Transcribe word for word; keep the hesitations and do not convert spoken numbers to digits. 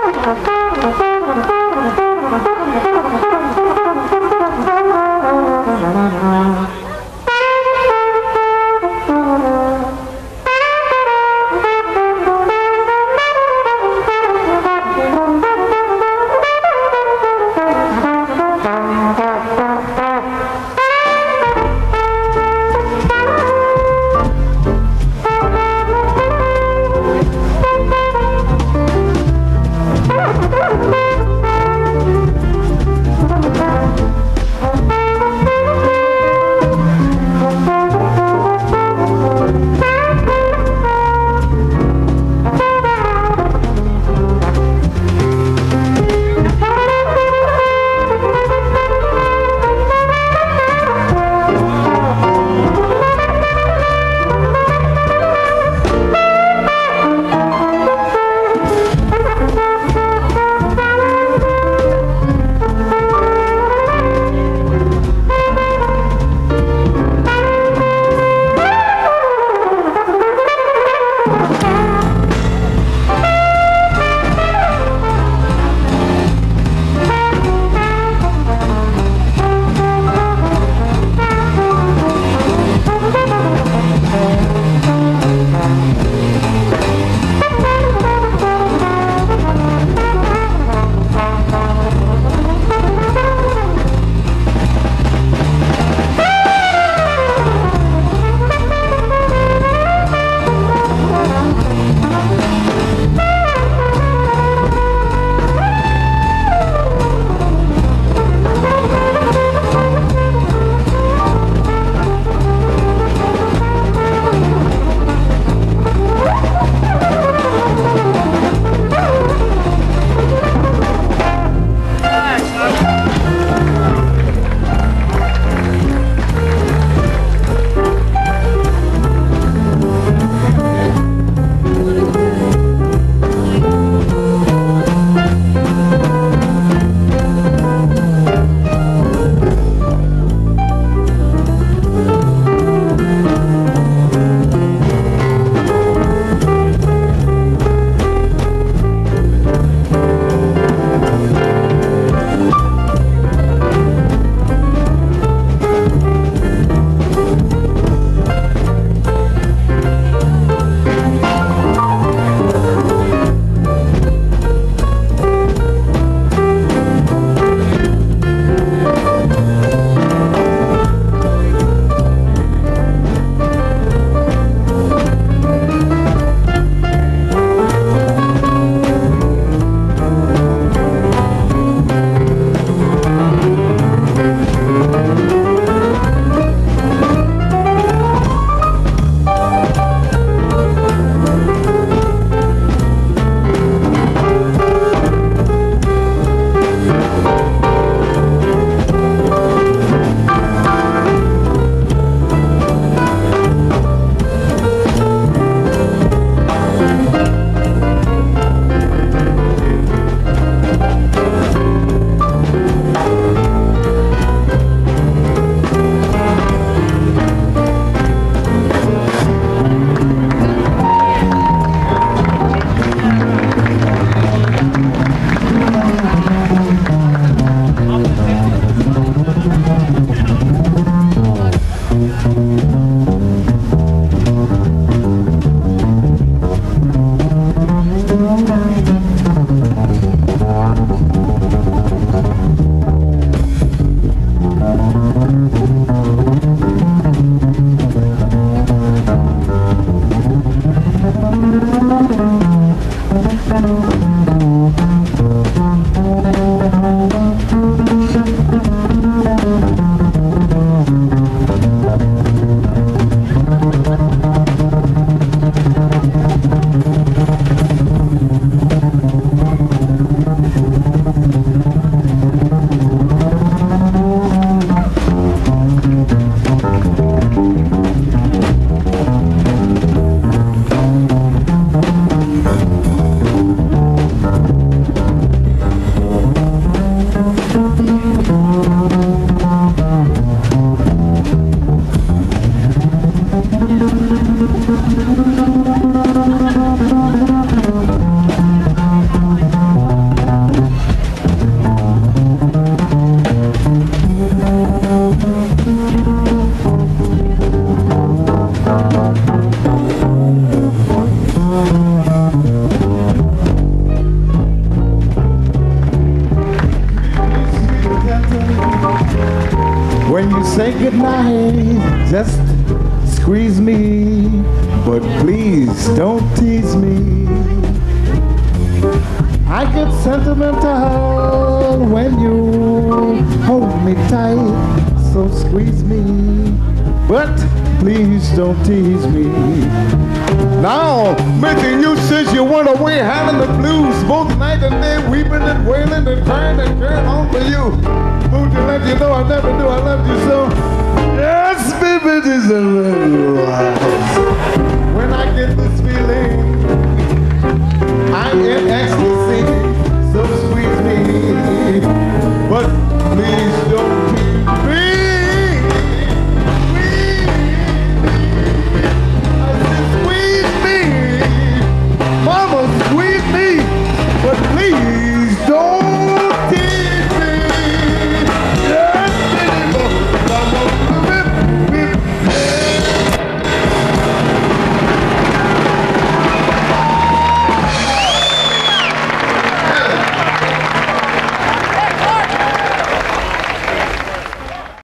Thank you. just squeeze me, but please don't tease me. I get sentimental when you hold me tight, so squeeze me, but please don't tease me. Now, making you since you went away, having the blues both night and day, weeping and wailing and crying and carrying on for you. Who to let you know I never knew I loved you so. Yes, baby, this is a little when I get this feeling, I'm in ecstasy.